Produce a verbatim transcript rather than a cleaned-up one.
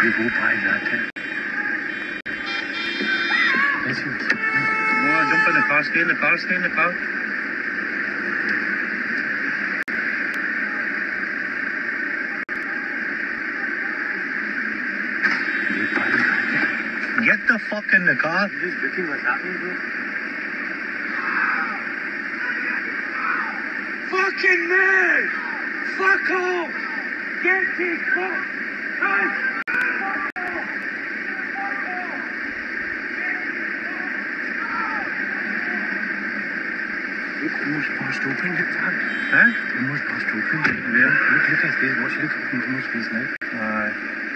we go by that. Let's see. Oh, jump in the car, stay in the car, stay in the car. Get the fuck in the car. Just looking what's happening, bro. Fucking man! Fuck off! Get this fuck! Hey! Look, almost burst open, look that. Huh? Almost burst open. Yeah. Look, look at his face, watch, look at almost face now. Aye.